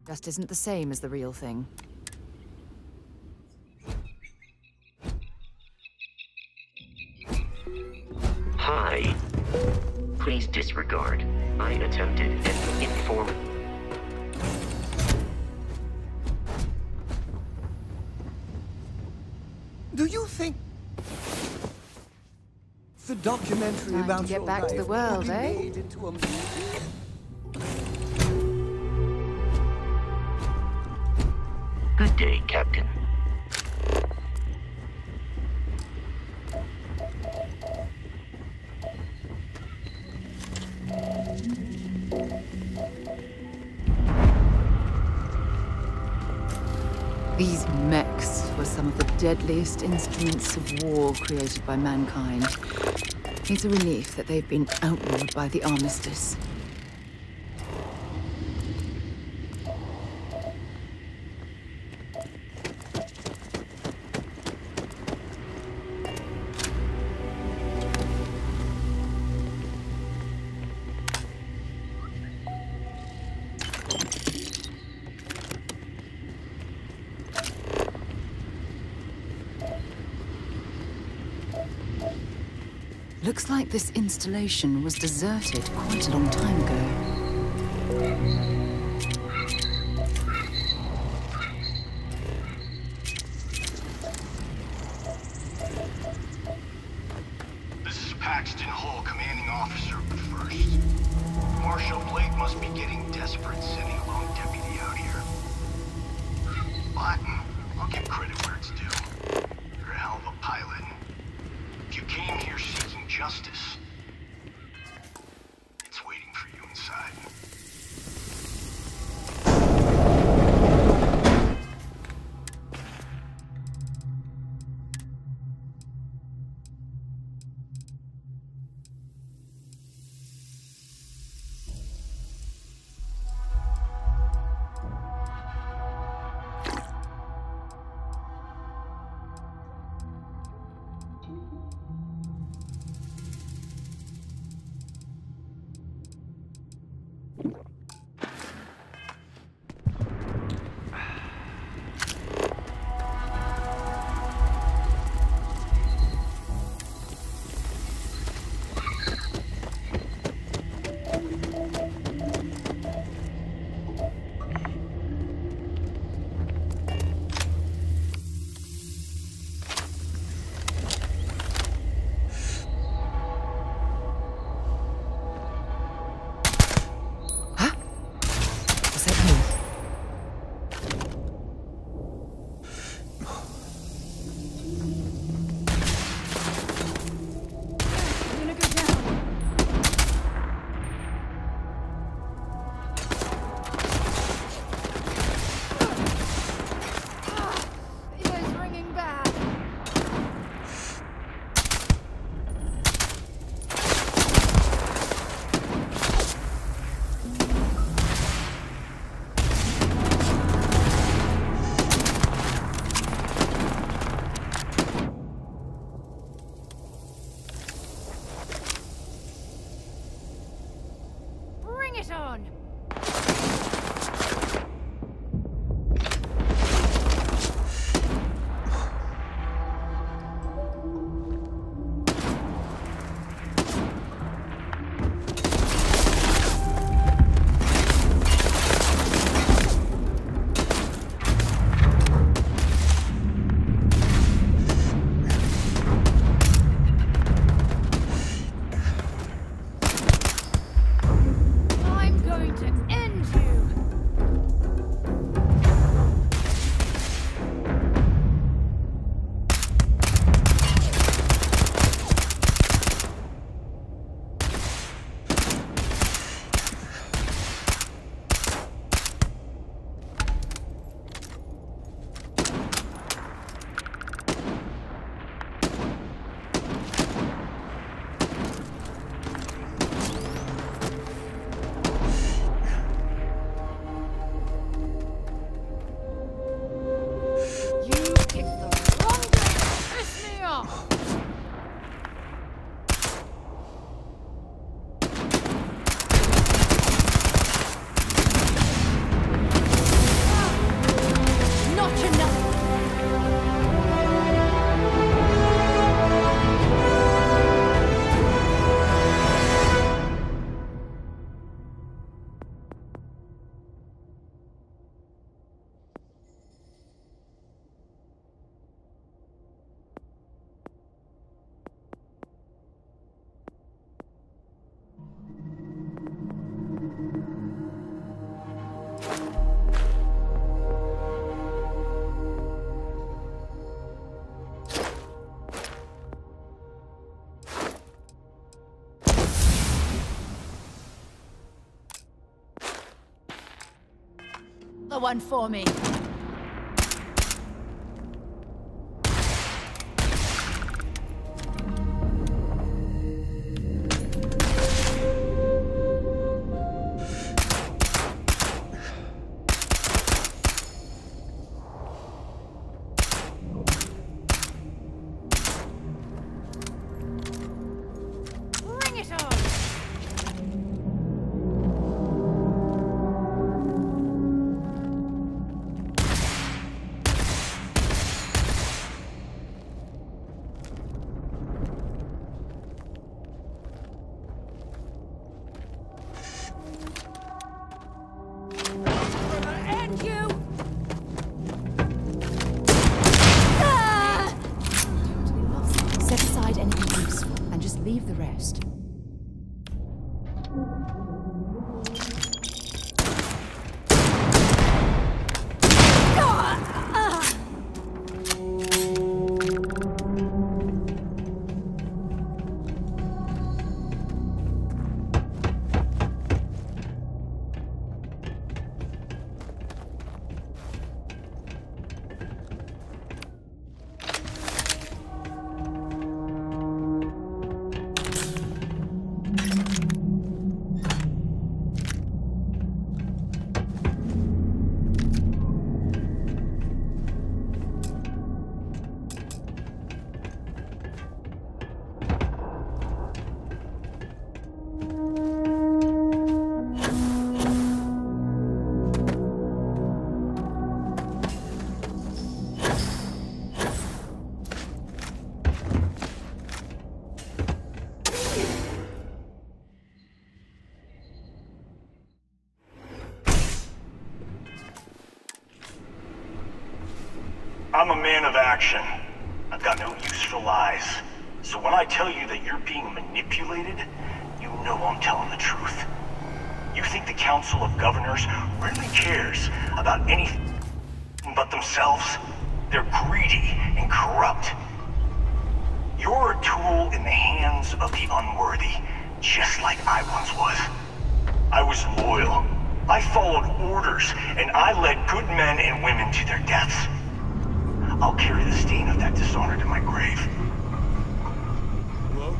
Just isn't the same as the real thing. Hi. Please disregard. I attempted an inform... Do you think the documentary Time about to get your back to the life world, will be eh? made into a movie? Good day, Captain. These mechs were some of the deadliest instruments of war created by mankind. It's a relief that they've been outlawed by the Armistice. Looks like this installation was deserted quite a long time ago. This is Paxton Hull, commanding officer of the 1st. Marshal Blake must be getting desperate sending a lone deputy out here. But I'll give credit where it's due. You're a hell of a pilot. If you came here seeking justice, it's waiting for you inside. The one for me. Bring it on! And you! Set aside anything useful and just leave the rest. I'm a man of action. I've got no use for lies. So when I tell you that you're being manipulated, you know I'm telling the truth. You think the Council of Governors really cares about anything but themselves? They're greedy and corrupt. You're a tool in the hands of the unworthy, just like I once was. I was loyal. I followed orders, and I led good men and women to their deaths. I'll carry the stain of that dishonor to my grave. Hello?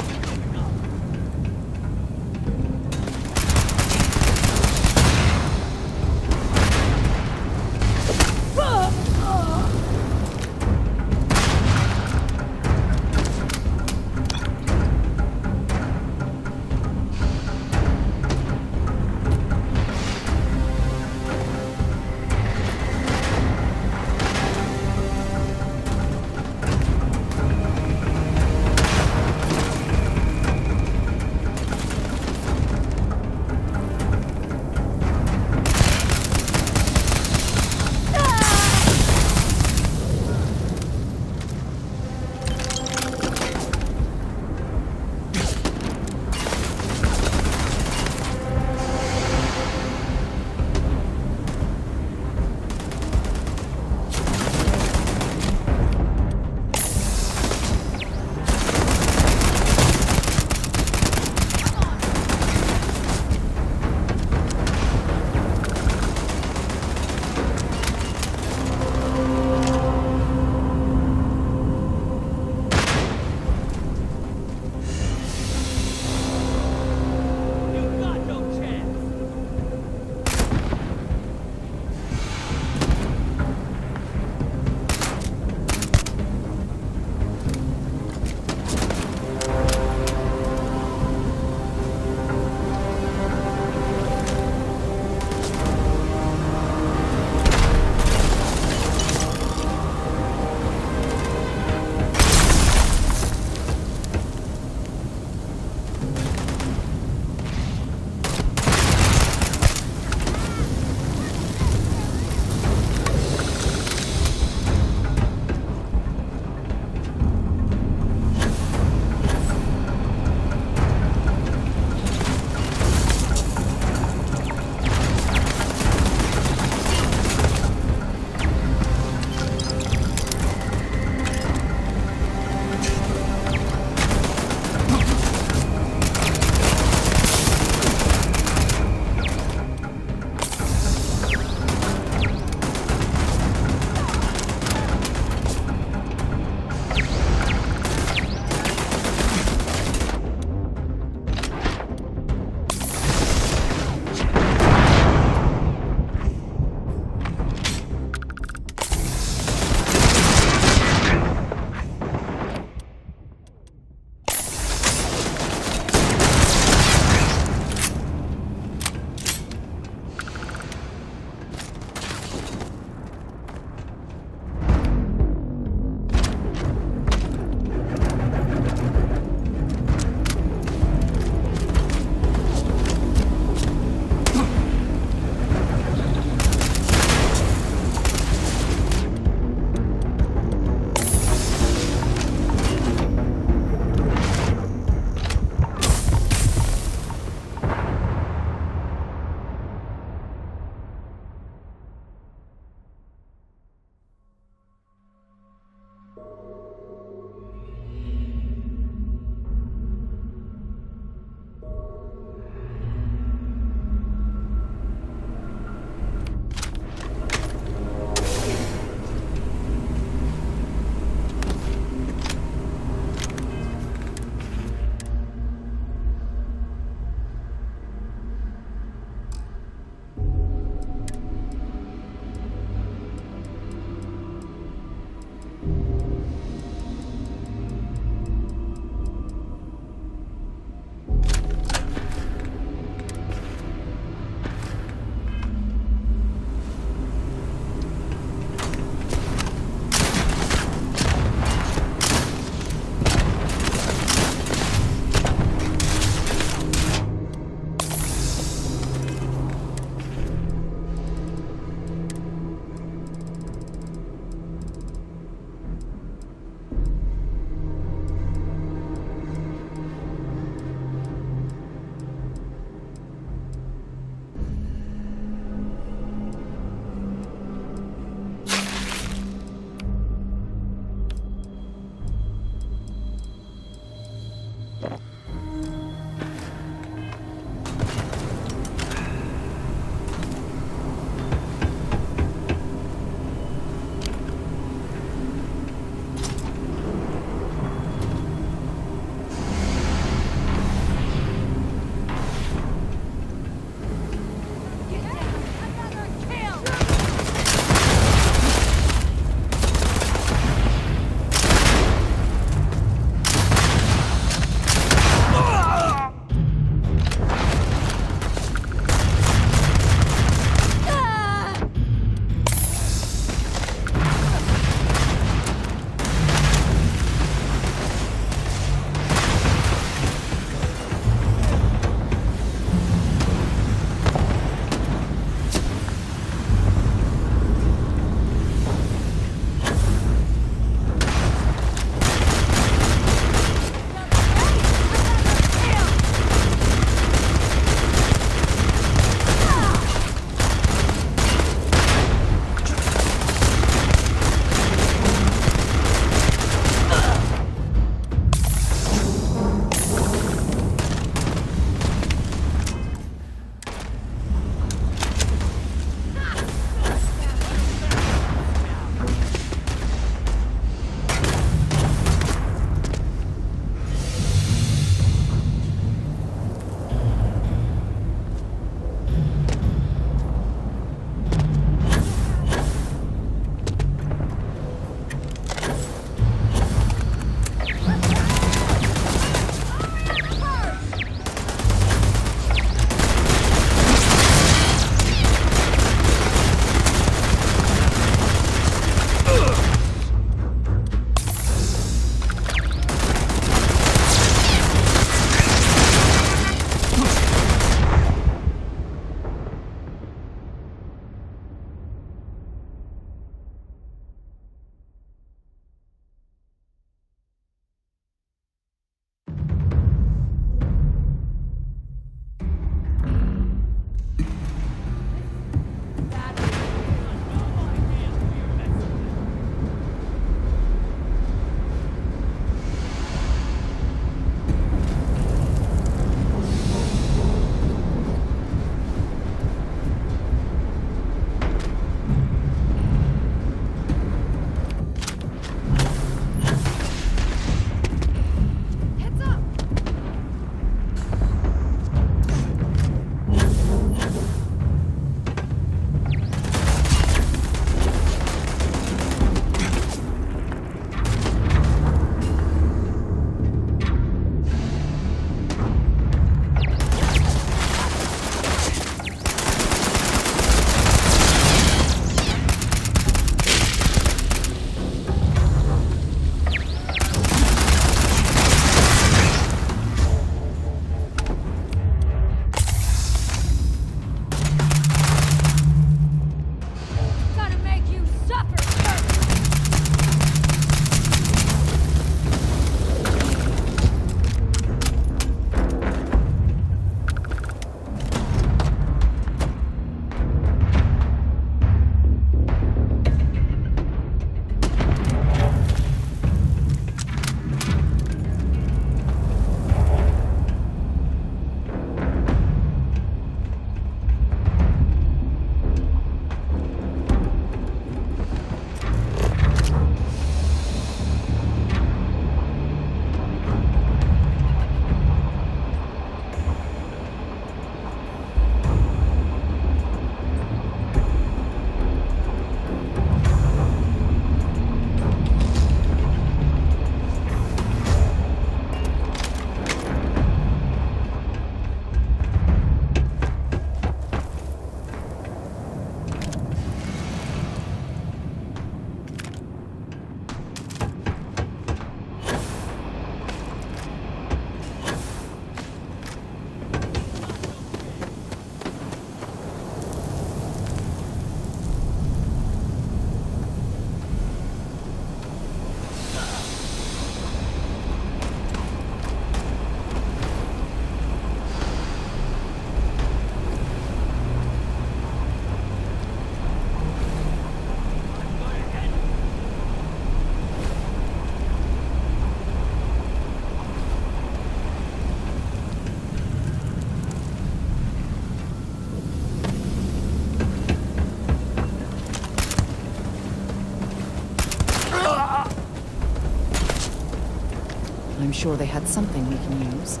sure they had something we can use.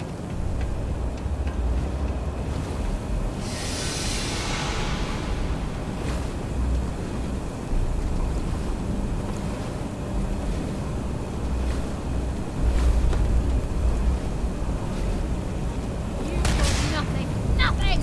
You got nothing. Nothing!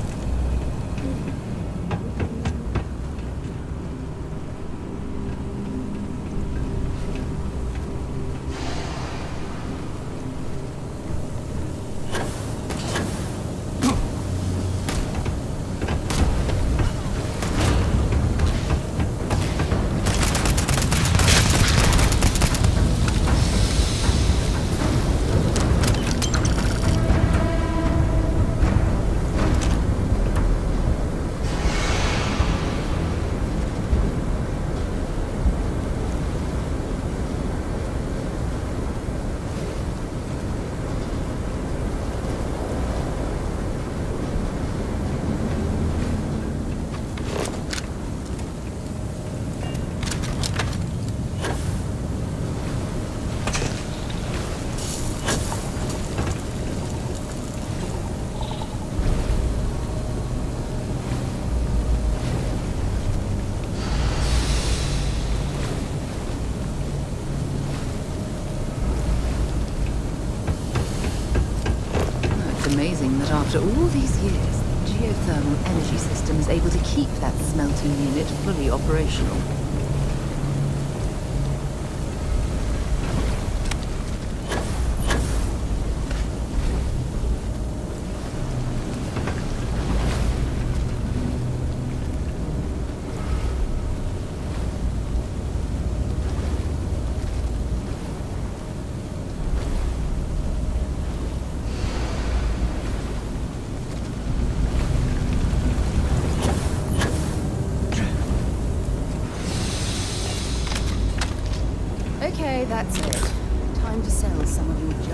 It's amazing that after all these years, the geothermal energy system is able to keep that smelting unit fully operational. Okay, that's it. Time to sell some of your